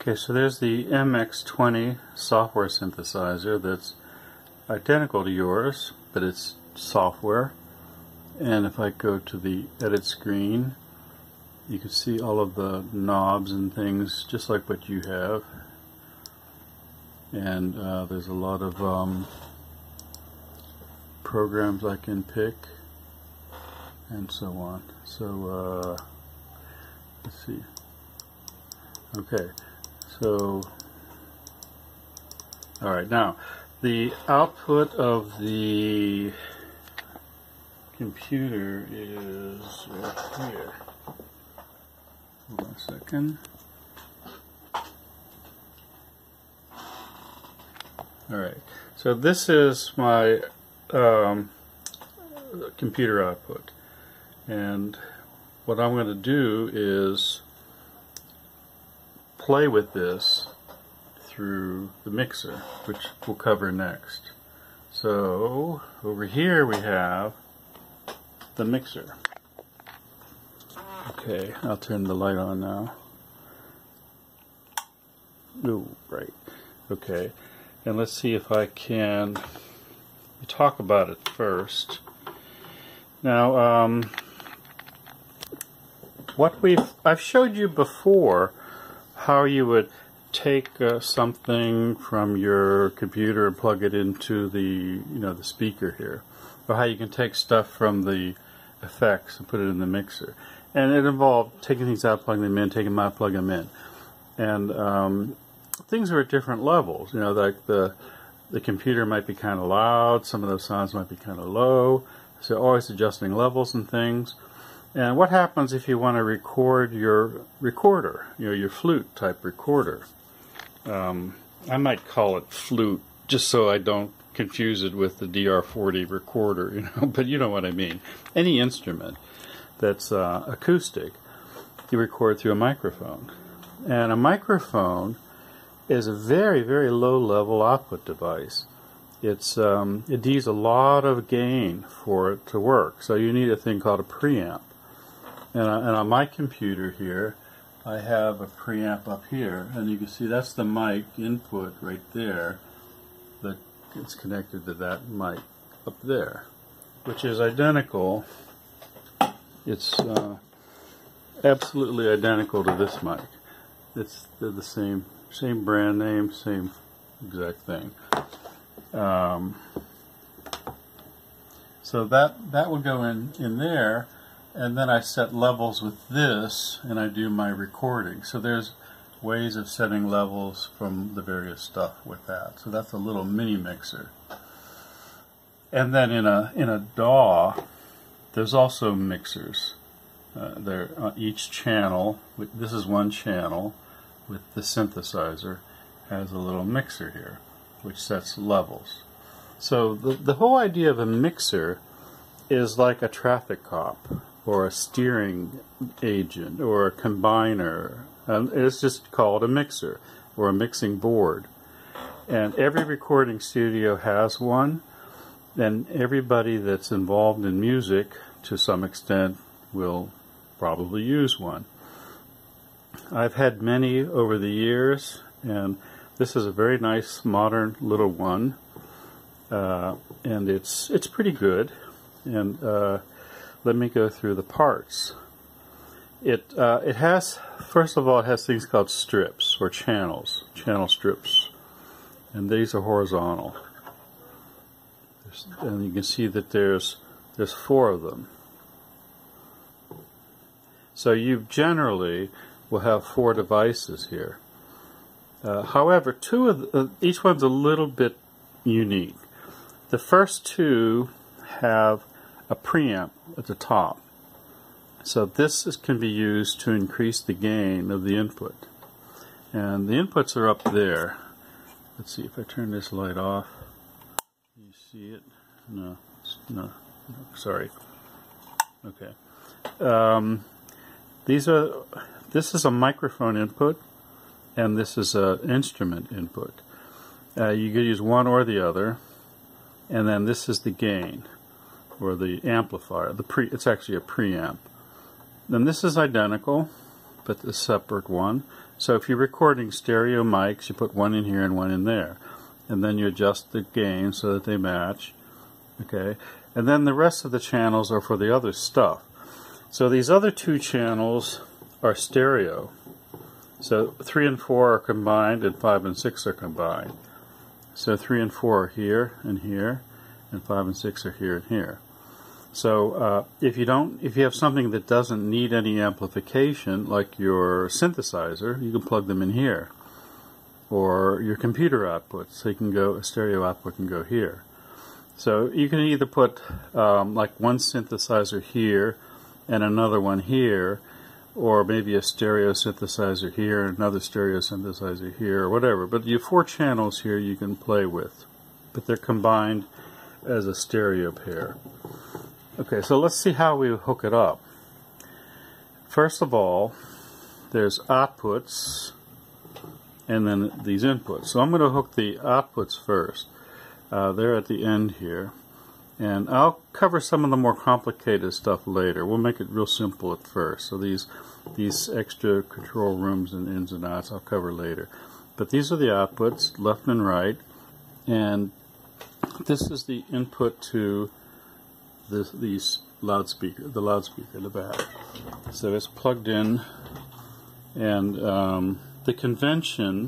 Okay, so there's the MX20 software synthesizer that's identical to yours, but it's software. And if I go to the edit screen, you can see all of the knobs and things just like what you have. And there's a lot of programs I can pick and so on. So let's see. Okay, so alright, now the output of the computer is right here. Hold on a second. Alright, so this is my computer output, and what I'm going to do is play with this through the mixer, which we'll cover next. So over here we have the mixer. Okay, I'll turn the light on now. Ooh, right. Okay, and let's see if I can talk about it first. Now, I've showed you before how you would take something from your computer and plug it into the the speaker here, or how you can take stuff from the effects and put it in the mixer. And it involved taking things out, plugging them in, taking them out, plugging them in, and things are at different levels. Like the computer might be kind of loud, some of those sounds might be kind of low, so always adjusting levels and things. And what happens if you want to record your recorder, your flute type recorder? I might call it flute just so I don't confuse it with the DR40 recorder, but you know what I mean. Any instrument that's acoustic, you record through a microphone. And a microphone is a very, very low level output device. It needs a lot of gain for it to work, so you need a thing called a preamp. And on my computer here, I have a preamp up here, and you can see that's the mic input right there that is connected to that mic up there, which is identical. It's absolutely identical to this mic. They're the same brand name, same exact thing. So that would go in there. And then I set levels with this, and I do my recording. So there's ways of setting levels from the various stuff with that. So that's a little mini mixer. And then in a DAW, there's also mixers. They're on each channel. This is one channel with the synthesizer has a little mixer here, which sets levels. So the whole idea of a mixer is like a traffic cop, or a steering agent, or a combiner. It's just called a mixer, or a mixing board. And every recording studio has one, and everybody that's involved in music, to some extent, will probably use one. I've had many over the years, and this is a very nice, modern little one, and it's pretty good. And let me go through the parts. It has, first of all, it has things called strips or channel strips, and these are horizontal. And you can see that there's 4 of them. So you generally will have 4 devices here. However, each one's a little bit unique. The first 2 have a preamp at the top. So this can be used to increase the gain of the input. And the inputs are up there. Let's see if I turn this light off. You see it? No, sorry. Okay. This is a microphone input, and this is an instrument input. You could use one or the other, and then this is the gain, or the amplifier. It's actually a preamp. Then this is identical, but a separate one. So if you're recording stereo mics, you put one in here and one in there. And then you adjust the gain so that they match. Okay, and then the rest of the channels are for the other stuff. So these other two channels are stereo. So 3 and 4 are combined, and 5 and 6 are combined. So 3 and 4 are here, and 5 and 6 are here and here. So if you have something that doesn't need any amplification, like your synthesizer, you can plug them in here, or your computer output. So you can go, a stereo output can go here. So you can either put like one synthesizer here and another one here, or maybe a stereo synthesizer here and another stereo synthesizer here, or whatever. But you have 4 channels here you can play with, but they're combined as a stereo pair. Okay, so let's see how we hook it up. First of all, there's outputs and then these inputs. So I'm going to hook the outputs first. They're at the end here. And I'll cover some of the more complicated stuff later. We'll make it real simple at first. So these extra control rooms and ins and outs I'll cover later. But these are the outputs, left and right. And this is the input to the loudspeaker in the back. So it's plugged in, and the convention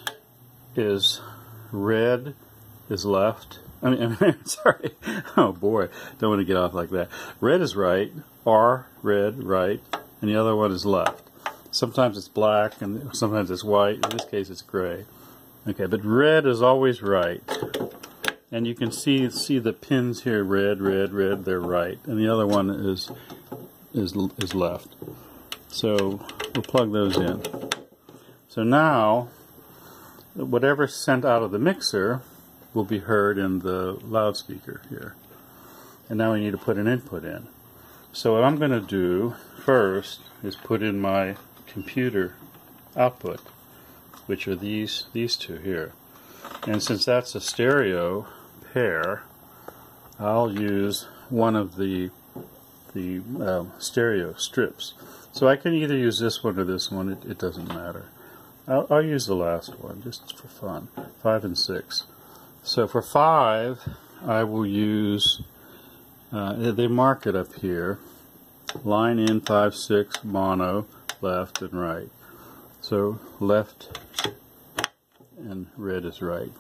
is red is left. I mean, sorry. Oh boy, don't want to get off like that. Red is right, R, red, right, and the other one is left. Sometimes it's black, and sometimes it's white. In this case, it's gray. Okay, but red is always right. And you can see the pins here, red, red, red, they're right. And the other one is left. So we'll plug those in. So now, whatever's sent out of the mixer will be heard in the loudspeaker here. And now we need to put an input in. So what I'm going to do first is put in my computer output, which are these two here. And since that's a stereo pair, I'll use one of the stereo strips. So I can either use this one or this one, it doesn't matter. I'll use the last one just for fun, 5 and 6. So for 5, I will use, they mark it up here, line in 5, 6, mono, left and right. So left and red is right.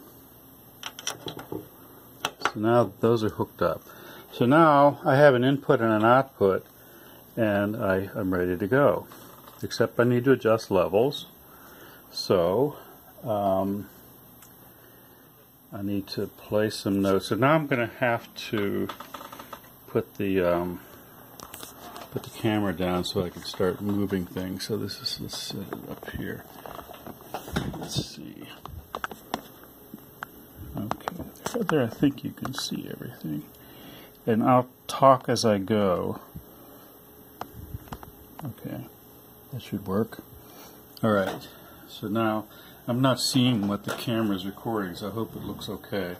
So now those are hooked up. So now I have an input and an output, and I'm ready to go. Except I need to adjust levels. So I need to play some notes. So now I'm going to have to put the camera down so I can start moving things. So let's set it up here. Let's see. Okay, there I think you can see everything. And I'll talk as I go. Okay, that should work. Alright, so now I'm not seeing what the camera's recording, so I hope it looks okay.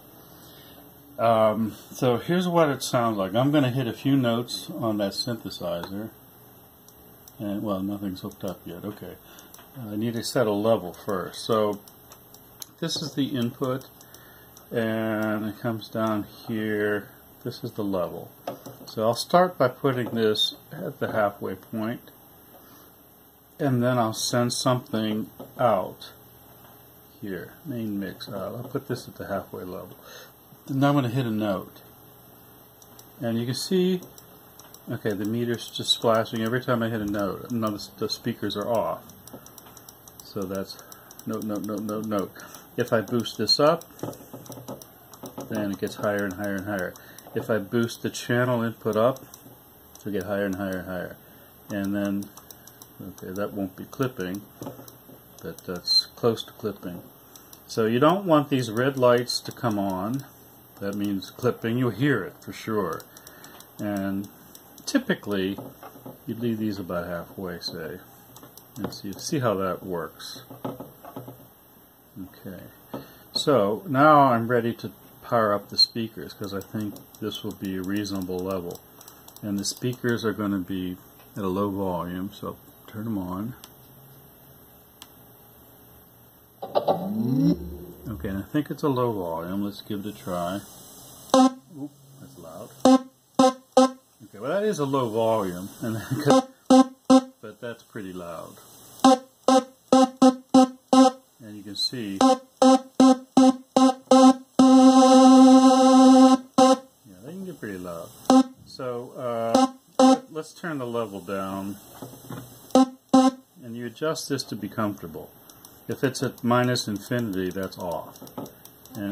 So here's what it sounds like. I'm going to hit a few notes on that synthesizer. And, well, nothing's hooked up yet. Okay. I need to set a level first. So this is the input, and it comes down here. This is the level. So I'll start by putting this at the halfway point, and then I'll send something out here. Main mix out. I'll put this at the halfway level. Now I'm going to hit a note. And you can see, okay, the meter's just flashing every time I hit a note. Notice the speakers are off. So that's note, note, note, note, note. If I boost this up, then it gets higher and higher and higher. If I boost the channel input up, it'll get higher and higher and higher. And then, okay, that won't be clipping, but that's close to clipping. So you don't want these red lights to come on. That means clipping. You'll hear it for sure. And typically, you leave these about halfway, say. And see how that works. Okay. So now I'm ready to power up the speakers because I think this will be a reasonable level. And the speakers are going to be at a low volume, so turn them on. Okay, and I think it's a low volume. Let's give it a try. Oop, that's loud. Okay, well that is a low volume, but that's pretty loud. And you can see, yeah, they can get pretty loud. So let's turn the level down, and you adjust this to be comfortable. If it's at minus infinity, that's off. And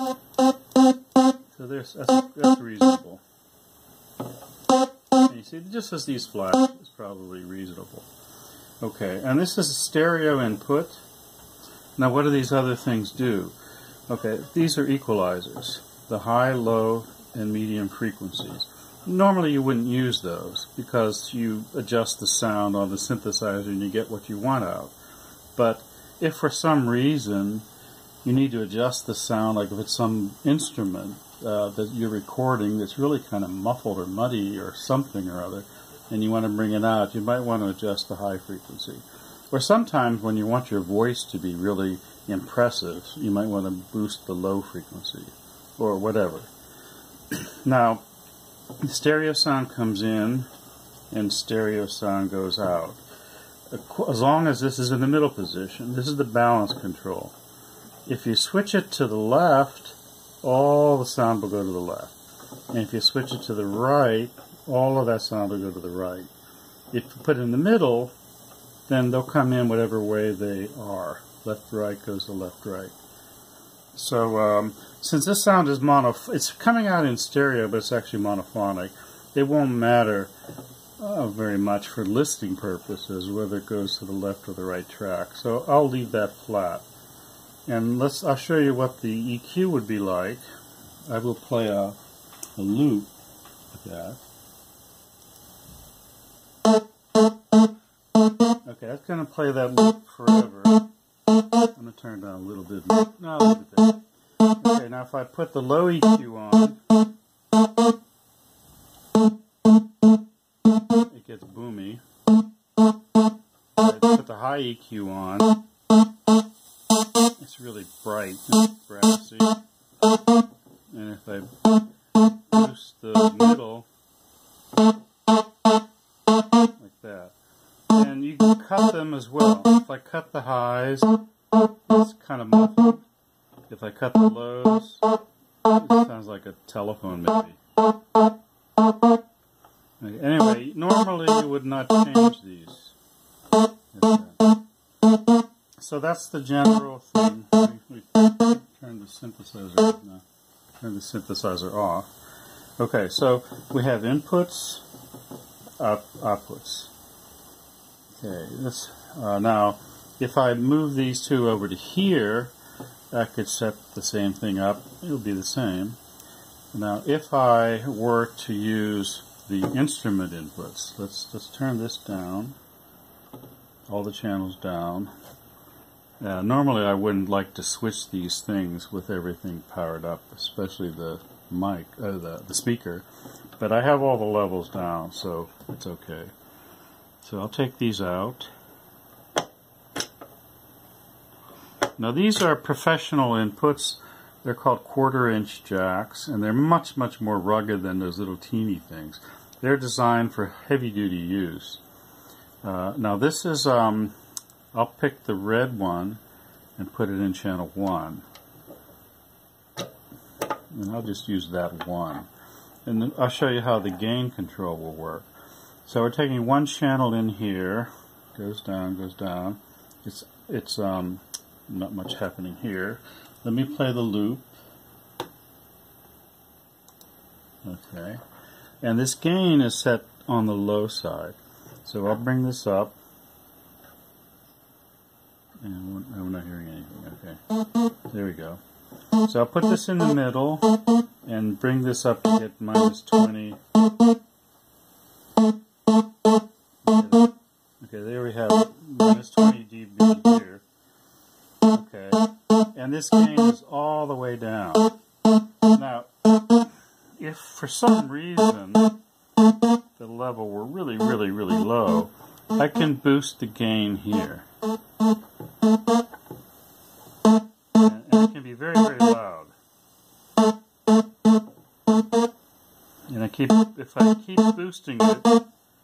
so that's reasonable. And you see, just as these flash, it's probably reasonable. Okay, and this is a stereo input. Now what do these other things do? Okay, these are equalizers. The high, low, and medium frequencies. Normally you wouldn't use those because you adjust the sound on the synthesizer and you get what you want out. But if for some reason you need to adjust the sound, like if it's some instrument that you're recording that's really kind of muffled or muddy or something or other, and you want to bring it out, you might want to adjust the high frequency. Or sometimes when you want your voice to be really impressive, you might want to boost the low frequency or whatever. Now, the stereo sound comes in and stereo sound goes out. As long as this is in the middle position, this is the balance control. If you switch it to the left, all the sound will go to the left. And if you switch it to the right, all of that sound will go to the right. If you put it in the middle, then they'll come in whatever way they are. Left, right goes to left, right. So since this sound is it's coming out in stereo, but it's actually monophonic, it won't matter very much for listening purposes whether it goes to the left or the right track. So I'll leave that flat. And I'll show you what the EQ would be like. I will play a loop with that. Okay, that's going to play that loop forever. I'm going to turn it down a little bit. No, I'll leave it there. Okay, now if I put the low EQ on, it gets boomy. I put the high EQ on, it's really bright and brassy. And if I boost the middle, like that. And you can cut them as well. If I cut the highs, it's kind of muffled. If I cut the lows, it sounds like a telephone maybe. Okay, anyway, normally you would not change these. So that's the general thing. We turn the synthesizer off. Okay, so we have inputs, outputs. Okay, now if I move these two over to here, I could set the same thing up. It'll be the same. Now, if I were to use the instrument inputs, let's turn this down. All the channels down. Normally, I wouldn't like to switch these things with everything powered up, especially the mic, the speaker. But I have all the levels down, so it's okay. So I'll take these out. Now these are professional inputs. They're called 1/4-inch jacks, and they're much, much more rugged than those little teeny things. They're designed for heavy-duty use. Now this is, I'll pick the red one and put it in channel 1. And I'll just use that one. And then I'll show you how the gain control will work. So we're taking one channel in here, goes down, goes down. It's not much happening here. Let me play the loop. Okay. And this gain is set on the low side. So I'll bring this up. And I'm not hearing anything. Okay. There we go. So I'll put this in the middle and bring this up to get -20. Okay, there we have it. -20 dB here. Okay. And this gain is all the way down. Now, if for some reason the level were really, really, really low, I can boost the gain here. keep boosting it,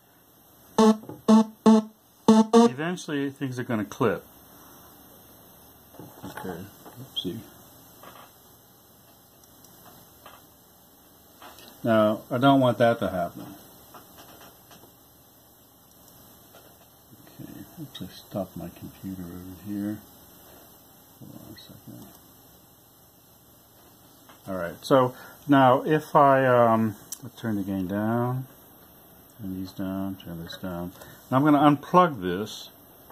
eventually things are going to clip. Okay, oopsie. Now, I don't want that to happen. Okay, let's just stop my computer over here. Hold on a second. Alright, so now if I let's turn the gain down, turn these down, turn this down. Now I'm going to unplug this,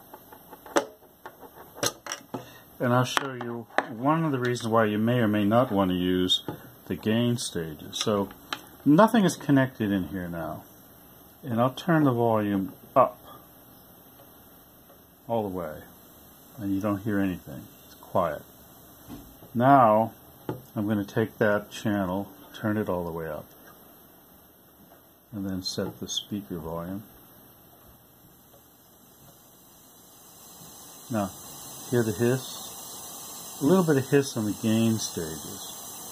and I'll show you one of the reasons why you may or may not want to use the gain stages. So nothing is connected in here now, and I'll turn the volume up all the way, and you don't hear anything. It's quiet. Now I'm going to take that channel, turn it all the way up, and then set the speaker volume. Now, hear the hiss? A little bit of hiss on the gain stages.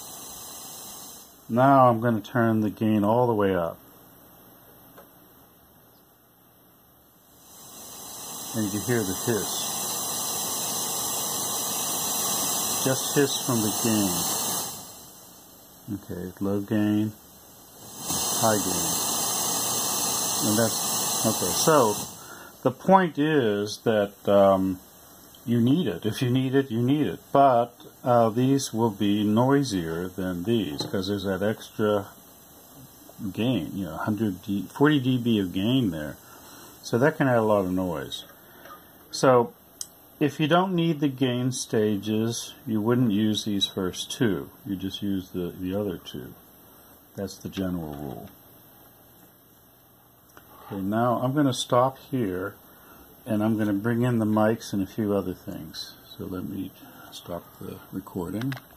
Now I'm going to turn the gain all the way up. And you can hear the hiss. Just hiss from the gain. Okay, low gain, high gain. And that's, okay, so the point is that you need it. If you need it, you need it. But these will be noisier than these because there's that extra gain, 40 dB of gain there. So that can add a lot of noise. So if you don't need the gain stages, you wouldn't use these first two. You just use the other two. That's the general rule. Okay, now I'm going to stop here, and I'm going to bring in the mics and a few other things. So let me stop the recording.